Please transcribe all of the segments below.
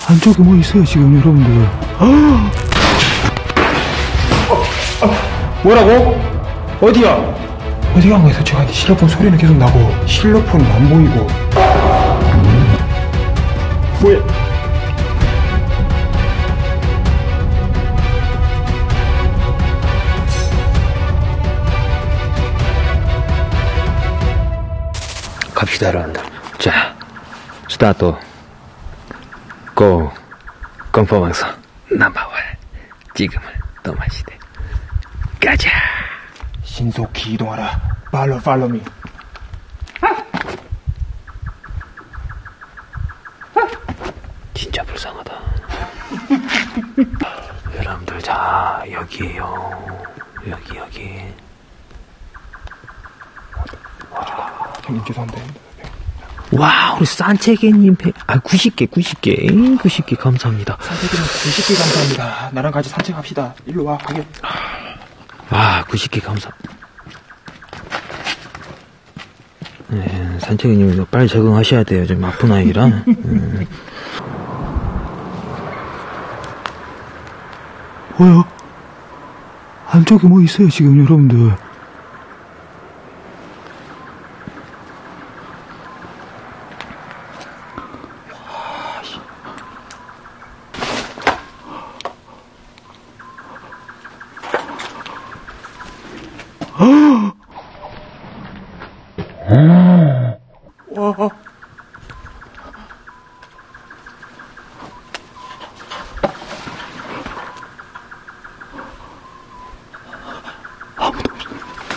안쪽에 뭐 있어요 지금 여러분들. 뭐라고? 어디야? 어디 간 거야? 제가 실로폰 소리는 계속 나고 실로폰은 안 보이고. 뭐야? 갑시다 여러분들. 자, 스타트. 고. 건퍼방송 넘버원. 지금은 또마시대. 가자. 신속히 이동하라. 팔로우 미. 진짜 불쌍하다. 여러분들, 자, 여기에요. 여기. 형님 죄송합니다. 와, 우리 산책이님 90개 감사합니다. 산책이님 90개 감사합니다. 나랑 같이 산책합시다. 일로 와, 가게. 와, 90개 감사. 네, 산책이님 빨리 적응하셔야 돼요. 좀 아픈 아이라. 뭐야? 안쪽에 뭐 있어요 지금 여러분들. 와. 아무도 없어.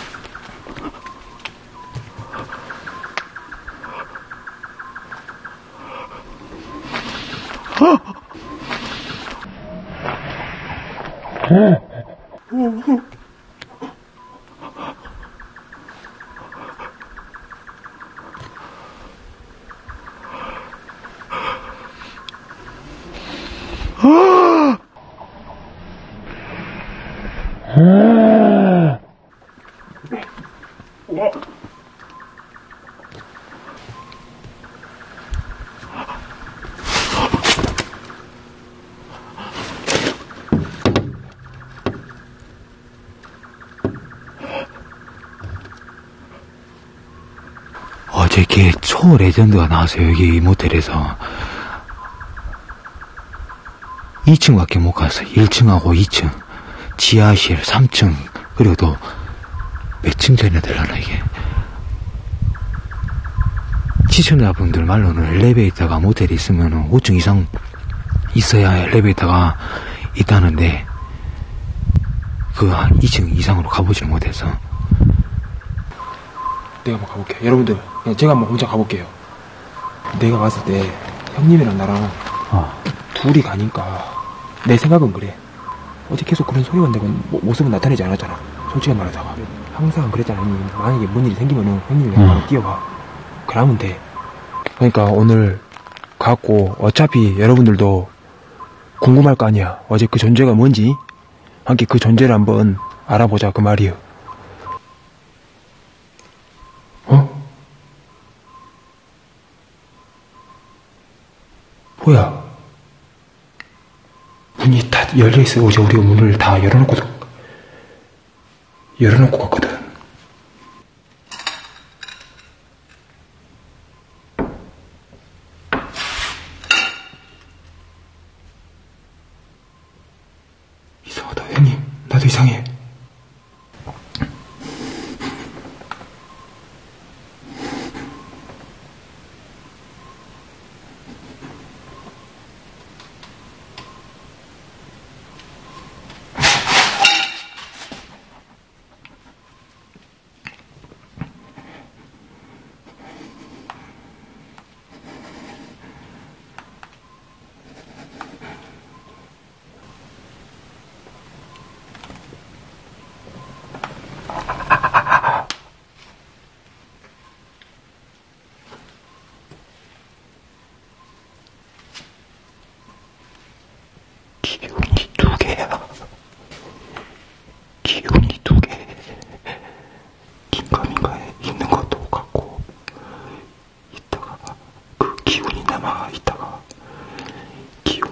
어제 걔 초레전드가 나왔어요. 여기 이 모텔에서 2층밖에 못 갔어요. 1층하고 2층 지하실 3층 그리고 또 몇 층 전에 들어가나 이게. 시청자분들 말로는 엘리베이터가 모텔에 있으면 5층 이상 있어야 엘리베이터가 있다는데 그 한 2층 이상으로 가보질 못해서. 내가 한번 가볼게요. 여러분들, 그냥 제가 한번 혼자 가볼게요. 내가 봤을 때 형님이랑 나랑 둘이 가니까 내 생각은 그래. 어제 계속 그런 소리가 내고 모습은 나타내지 않았잖아. 솔직히 말하자가. 항상 그랬잖아. 형님. 만약에 뭔 일이 생기면은 형님이 바로 뛰어가. 그러면 돼. 그러니까 오늘 갖고 어차피 여러분들도 궁금할 거 아니야. 어제 그 존재가 뭔지 함께 그 존재를 한번 알아보자 그 말이요. 뭐야? 문이 다 열려있어. 어제 우리가 문을 다 열어놓고 갔거든. 이상하다. 형님, 나도 이상해. 기운이 두 개야. 기운이 두 개. 긴가민가에 있는 것도 같고, 이따가 그 기운이 남아 있다가 기운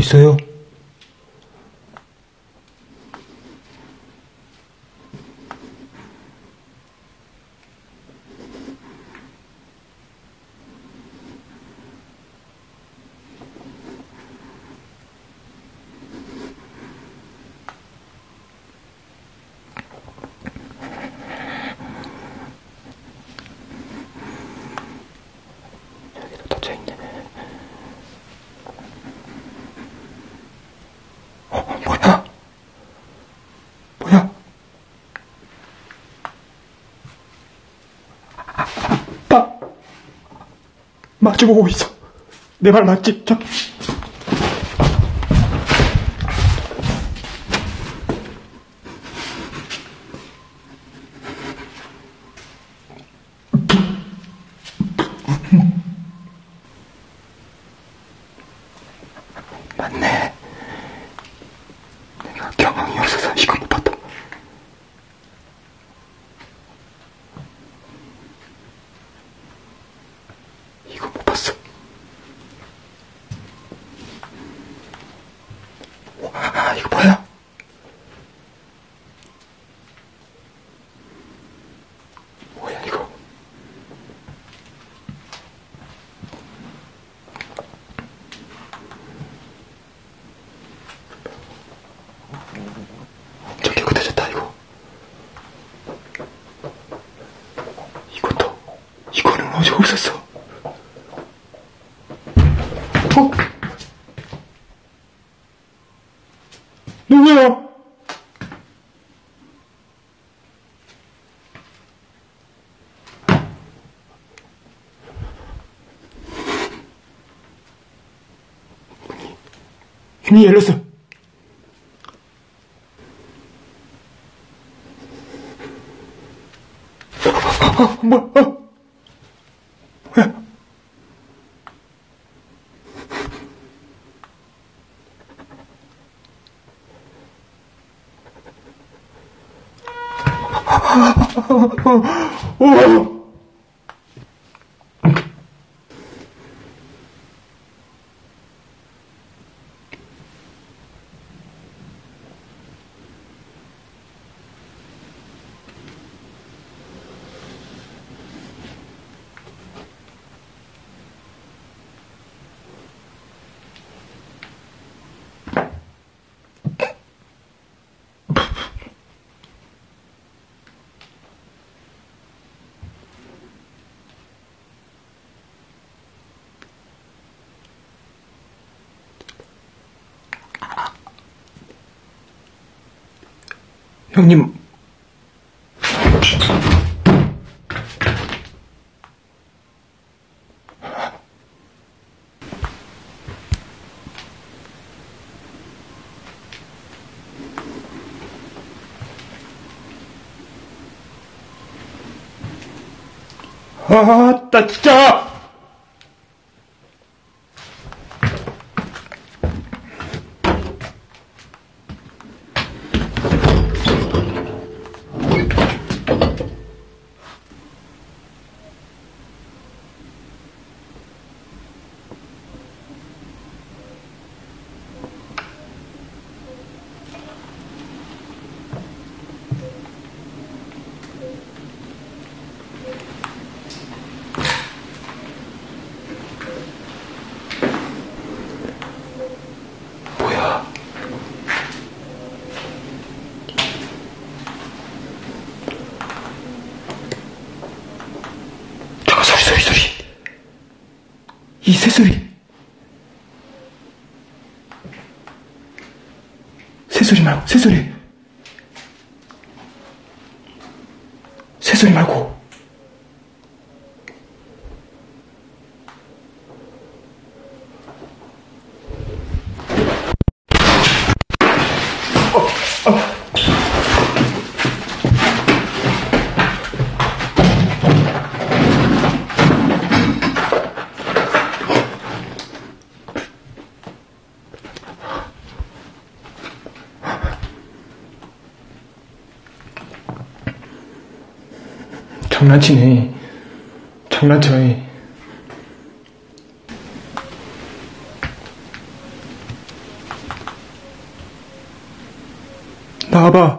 있어요? 여기도 닫혀있네. 뭐야? 뭐야? 마주보고 있어. 내 말 맞지? 저기. 맞네. 내가 경황이 없어서 이거 못 봤다. 이거 못 봤어. 와, 이거 뭐야? 뭐야 이거? 엄청 깨끗해졌다 이거. 이거는 어제 없었어. 누구야? 문이 열렸어. 뭐야? 형님. 나 진짜! 소리. 이 새소리. 새소리 말고, 새소리. 새소리 말고. 장난치네. 장난쳐. 나와봐.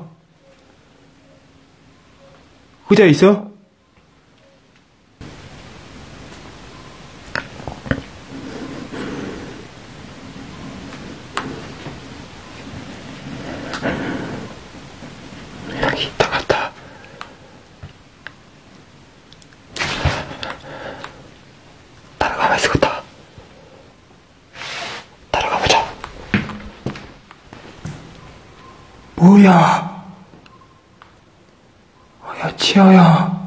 의자에 있어? 여기 있다 갔다. 따라가면 쓰겠다. 따라가보자. 뭐야? 야, 지아야.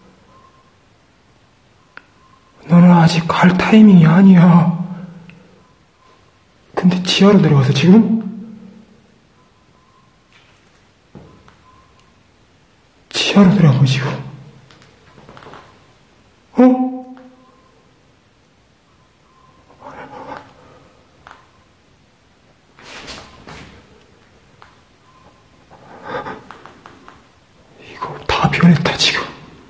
너는 아직 갈 타이밍이 아니야. 근데 지하로 내려가서 지금? 지하로 내려가고 지금? 어? 이거 다 변했다 지금.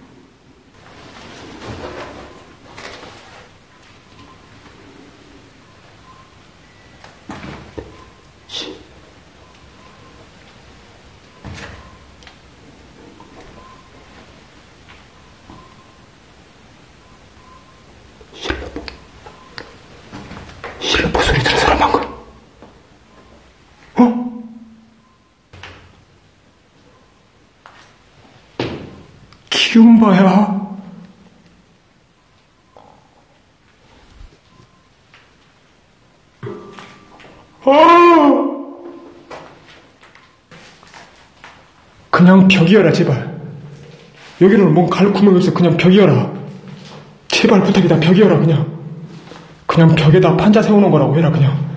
실로폰 소리 들었어 방금. 어? 기움바야. 그냥 벽이어라 제발. 여기는 뭔 갈 구멍이 없어. 그냥 벽이어라. 제발 부탁이다. 벽이어라 그냥. 그냥 벽에다 판자 세우는 거라고 해라 그냥.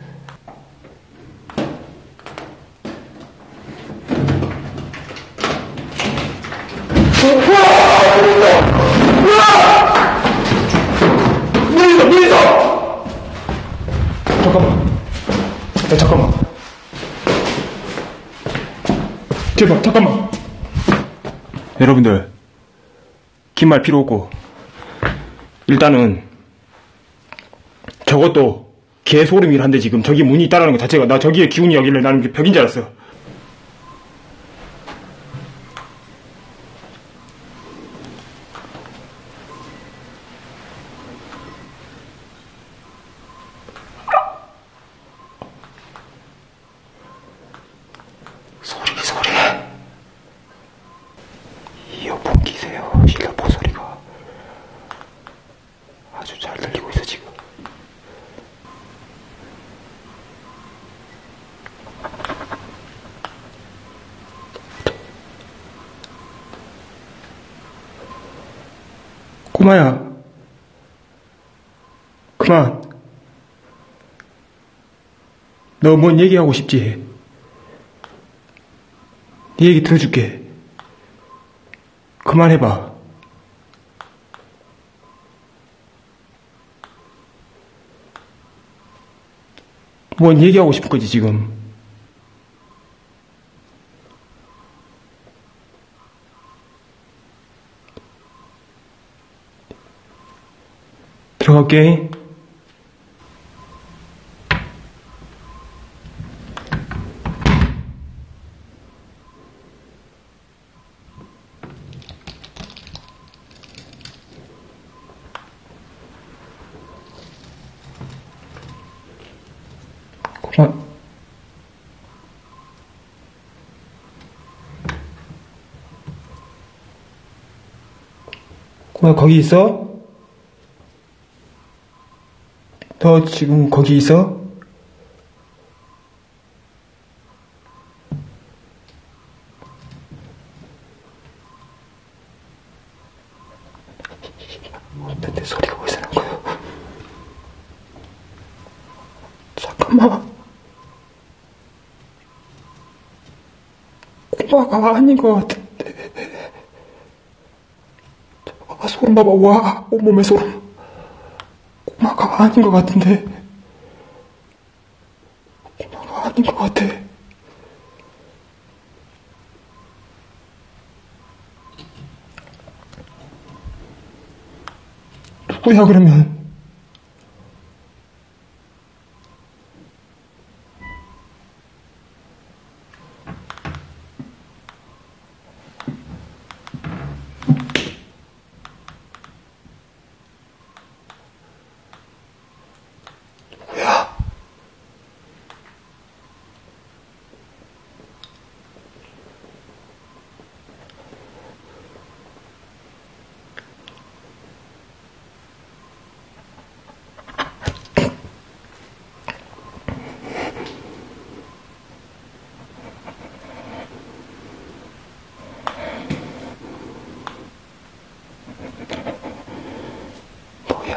문 있어! 잠깐만. 야, 잠깐만. 제발, 잠깐만. 여러분들, 긴 말 필요 없고, 일단은, 저것도 개소름이란데 지금 저기 문이 있다라는 것 자체가, 나 저기에 기운이 여길래 나는 벽인 줄 알았어. 소리. 이어폰 끼세요. 실로폰 소리가 아주 잘 들리고 있어 지금. 꼬마야, 그만. 너 뭔 얘기하고 싶지? 네 얘기 들어줄게. 그만해봐. 뭔 얘기하고 싶은 거지 지금? 들어갈게. 꼬마 거기 있어? 너 지금 거기 있어? 근데 소리가 어디서 난 거야? 잠깐만. 꼬마가 아닌 것 같은데. 아, 소름 봐봐. 와, 온몸에 소름. 꼬마가 아닌 것 같은데. 꼬마가 아닌 것 같아. 누구야 그러면?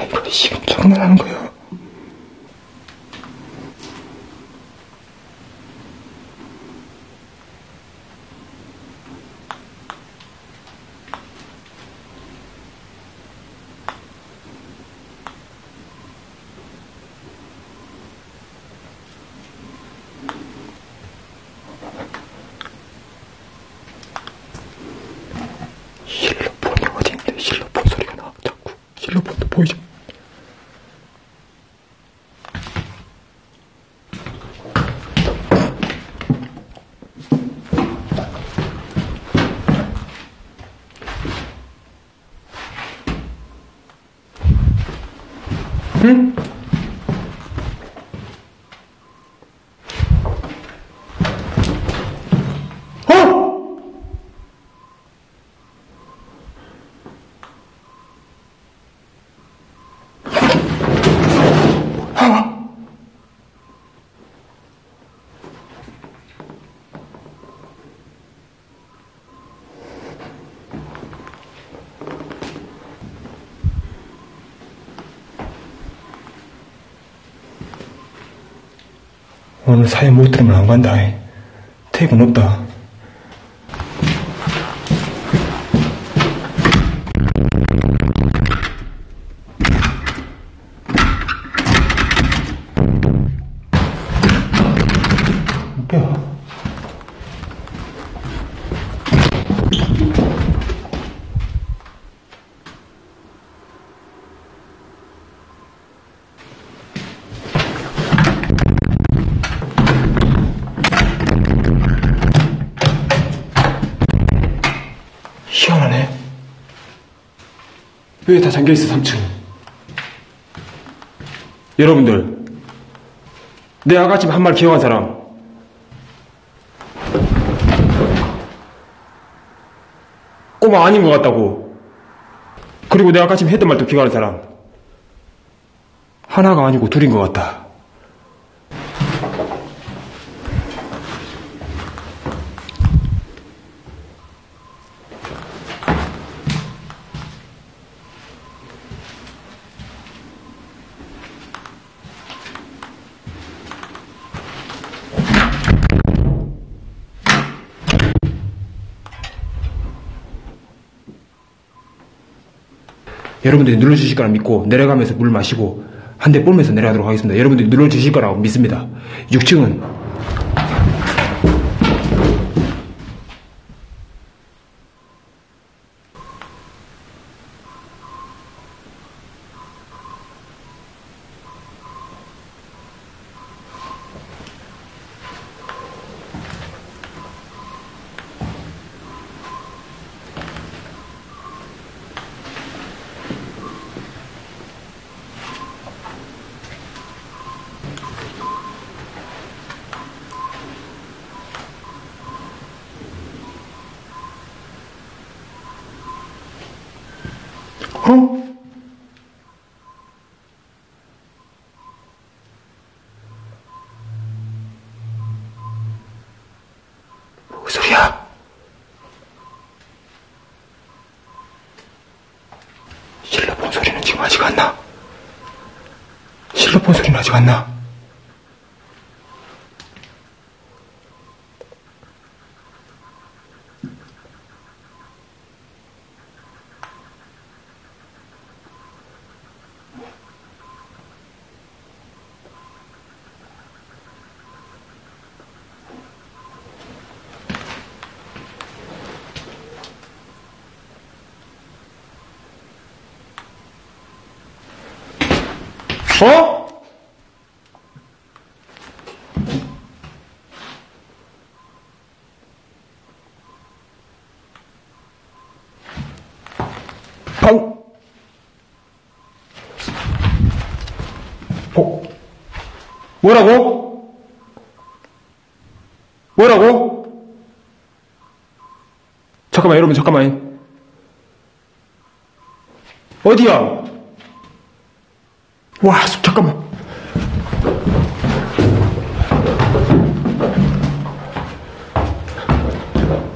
이거 지금 장난하는 거야? 실로폰이 어딘데? 실로폰 소리가 나. 자꾸 실로폰도 보이죠? 응? 오늘 사회 못 들으면 안 간다. 퇴근 없다. 웃겨. 희한하네. 왜 다 잠겨있어, 3층? 여러분들, 내 아가씨 한 말 기억한 사람? 꼬마 아닌 것 같다고. 그리고 내 아가씨 했던 말도 기억하는 사람? 하나가 아니고 둘인 것 같다. 여러분들이 눌러주실 거라 믿고 내려가면서 물 마시고 한 대 뿜면서 내려가도록 하겠습니다. 여러분들이 눌러주실 거라고 믿습니다. 6층은 뭔 소리야? 실로폰 소리는 지금 아직 안 나. 실로폰 소리는 아직 안 나. 어? 뭐라고? 뭐라고? 잠깐만, 여러분, 잠깐만. 어디야? 와, 잠깐만.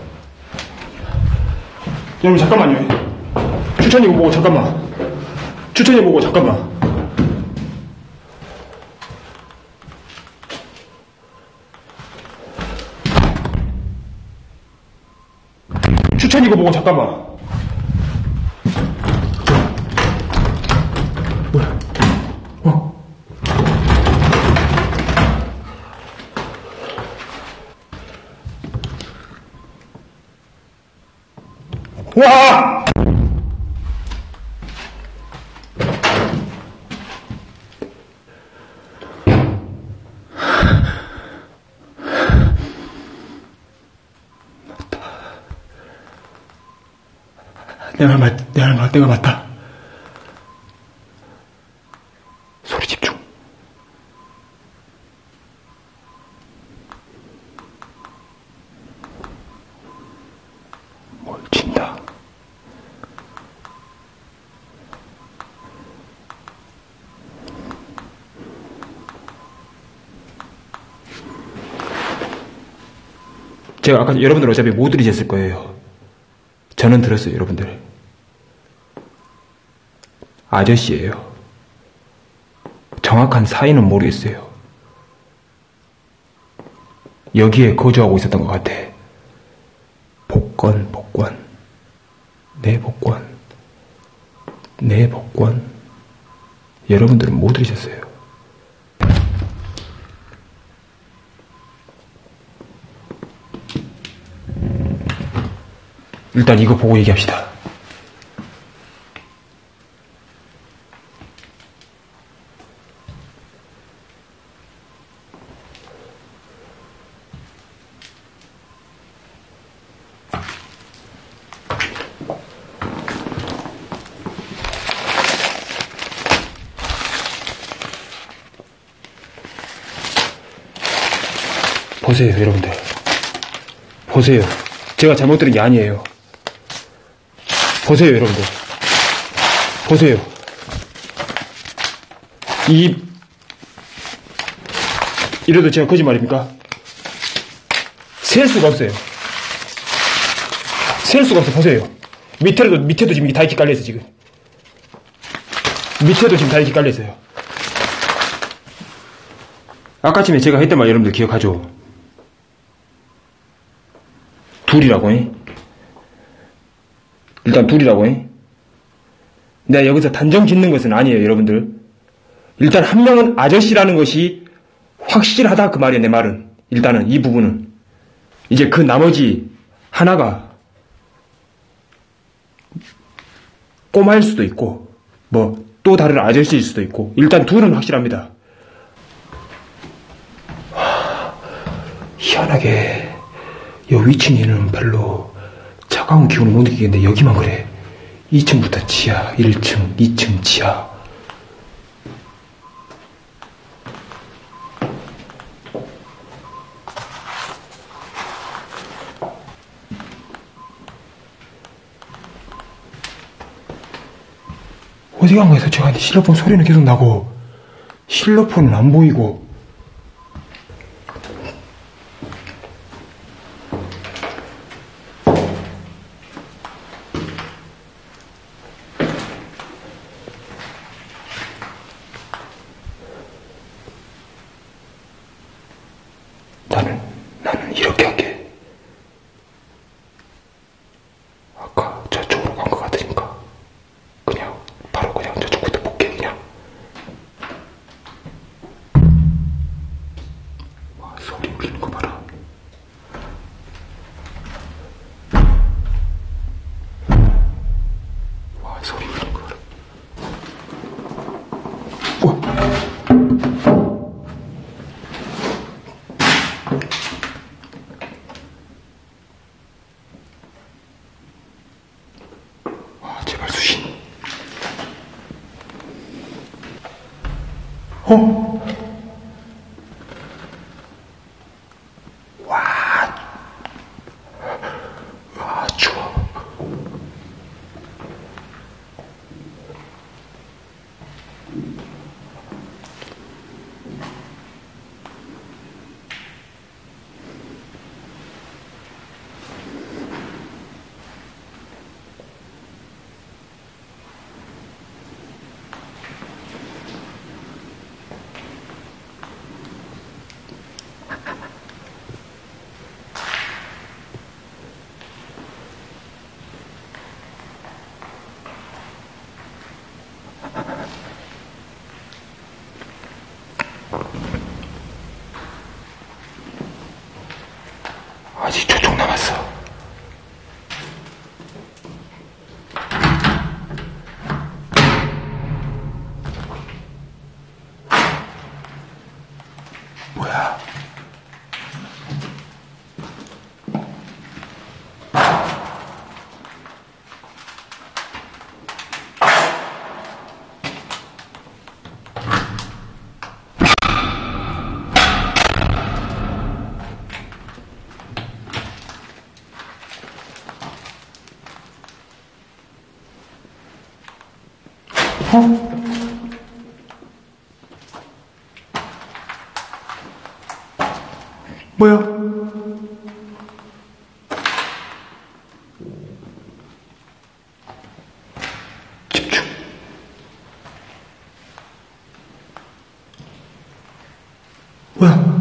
여러분, 잠깐만요. 추천이고 뭐고, 잠깐만. 추천해보고 잠깐만. 추천 이거 보고 잠깐만. 뭐야? 와! 내가 맞다. 소리 집중. 뭘 친다. 제가 아까 여러분들 어차피 못 들으셨을 거예요. 저는 들었어요, 여러분들. 아저씨예요. 정확한 사이는 모르겠어요. 여기에 거주하고 있었던 것 같아. 복권. 내 복권. 내 복권. 여러분들은 못 들으셨어요. 일단 이거 보고 얘기합시다. 보세요, 여러분들. 보세요. 제가 잘못 들은 게 아니에요. 보세요, 여러분들. 보세요. 이래도 제가 거짓말입니까? 셀 수가 없어요. 셀 수가 없어. 보세요. 밑에도 지금 다 이렇게 깔려있어, 지금. 밑에도 지금 다 이렇게 깔려있어요. 아까쯤에 제가 했던 말 여러분들 기억하죠? 둘이라고, 일단 둘이라고, 내가 여기서 단정 짓는 것은 아니에요, 여러분들. 일단 한 명은 아저씨라는 것이 확실하다, 그 말이에요, 내 말은. 일단은 이 부분은. 이제 그 나머지 하나가 꼬마일 수도 있고 뭐 또 다른 아저씨일 수도 있고, 일단 둘은 확실합니다. 희한하게 이 위층에는 별로 차가운 기운을 못 느끼겠는데 여기만 그래. 2층부터 지하, 1층, 2층 지하. 어디 간 거에서 제가 실로폰 소리는 계속 나고 실로폰은 안 보이고. 나는 이렇게 할게. 아까 저쪽으로 간 것 같으니까 그냥 바로 그냥 저쪽부터 볼게. 그냥. 와, 소리 울리는 거 봐라. 와, 소리 울리는 거 봐라. 제발 수신. 와, 추워. 아직 조금 남았어. 뭐야? 뭐야? 집중. 뭐야?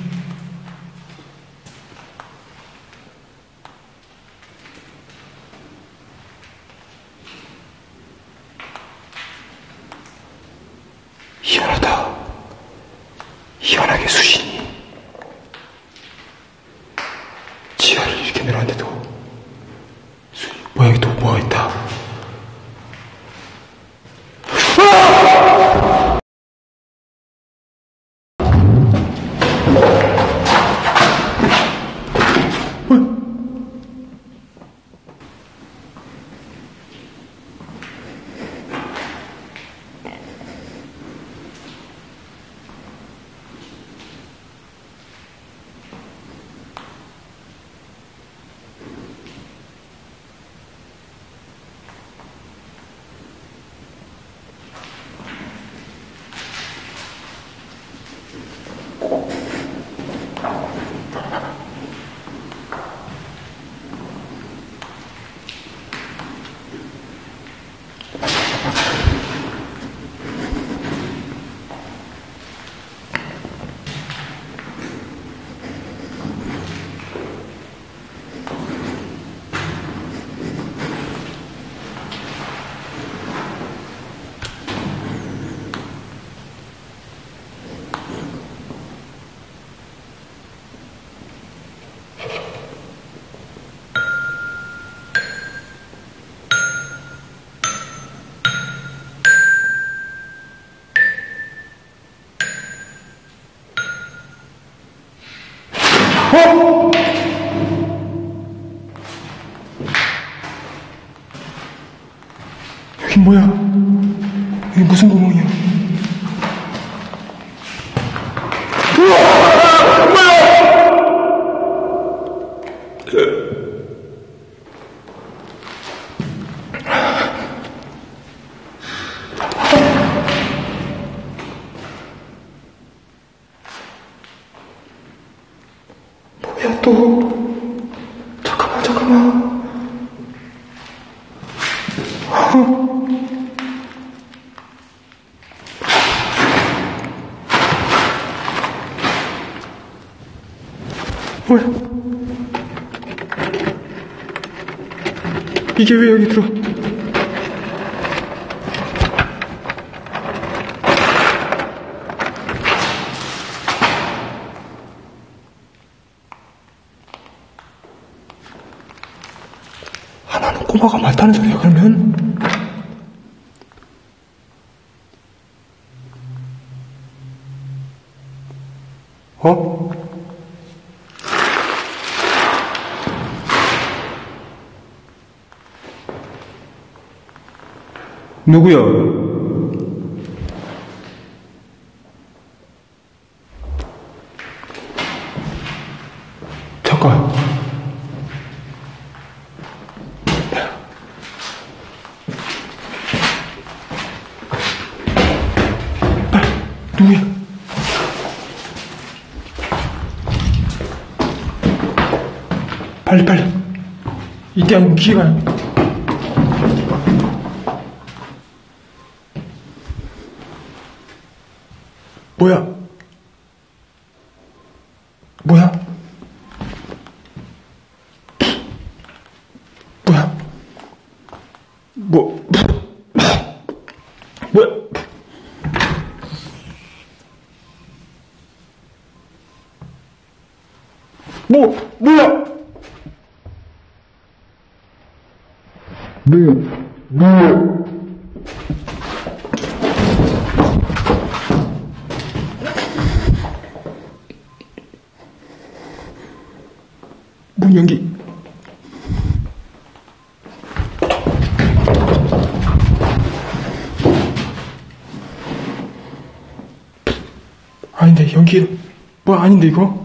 희한하다. 희한하게 수신이 지하를 이렇게 내려왔는데도 뭐야, 여기 또 뭐가 있다. 여긴 뭐야? 여기 무슨 구멍이야? 뭐야 또? 잠깐만. 뭐야? 이게 왜 여기 들어? 하나는 꼬마가 맞다는 소리야, 그러면? 어? 누구야? 잠깐. 빨리, 누구야? 빨리. 이때 한번 기회가. 뭐야? 뭐야? 뭐야? 뭐야? 문 연기. 아닌데, 연기. 뭐야, 아닌데, 이거?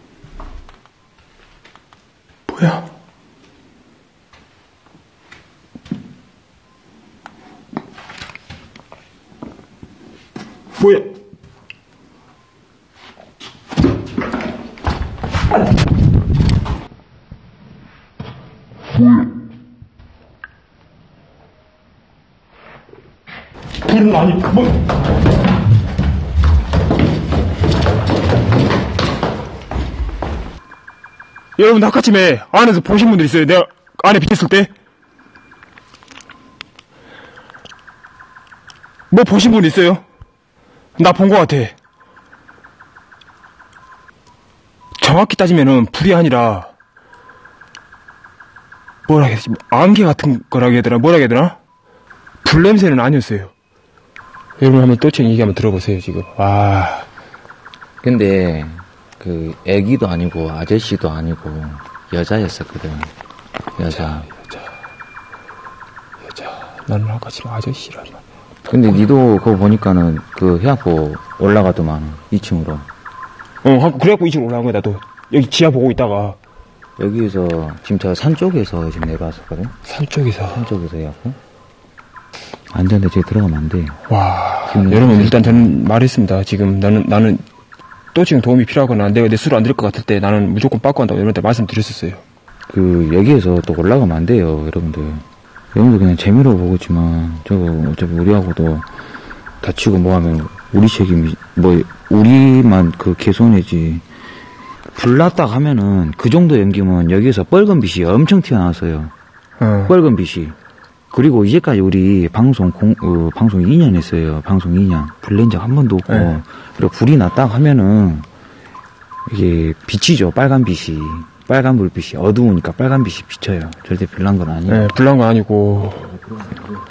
뭐야? 뭐야? 불은 아니, 뭐. 여러분, 아까쯤에 안에서 보신 분들 있어요? 내가 안에 비쳤을 때? 뭐 보신 분 있어요? 나 본 것 같아. 정확히 따지면은 불이 아니라 뭐라 해야 되지? 안개 같은 거라고 해야 되나? 뭐라 해야 되나? 불 냄새는 아니었어요. 여러분 한번 또치 얘기 한번 들어보세요 지금. 와. 근데 그 애기도 아니고 아저씨도 아니고 여자였었거든. 여자. 나는 아까 지금 아저씨란 말. 근데 니도 그거 보니까는 그 해안포 올라가더만 2층으로. 그래갖고 2층 올라간 거야 나도. 여기 지하 보고 있다가. 여기에서 지금 저 산 쪽에서 지금 내려왔었거든. 산 쪽에서 해갖고. 안전대 저기 들어가면 안 돼. 와. 여러분 일단 저는 말했습니다. 지금 나는 또 지금 도움이 필요하거나 내가 내 수를 안 들을 것 같을 때 나는 무조건 빠꾸 한다고 여러분한테 말씀드렸었어요. 그 여기에서 또 올라가면 안 돼요 여러분들. 여러분들 그냥 재미로 보겠지만 저거 어차피 우리하고도 다치고 뭐하면 우리 책임이 뭐 우리만 그 개손해지. 불났다 하면은 그 정도 연기면 여기에서 빨간 빛이 엄청 튀어나왔어요. 빨간 빛이. 그리고 이제까지 우리 방송 2년 했어요. 방송 2년. 불 낸 적 한 번도 없고. 네. 그리고 불이 났다 하면은 이게 빛이죠. 빨간 빛이. 빨간 불빛이 어두우니까 빨간 빛이 비쳐요. 절대 불난 건 아니에요. 네, 불난 건 아니고.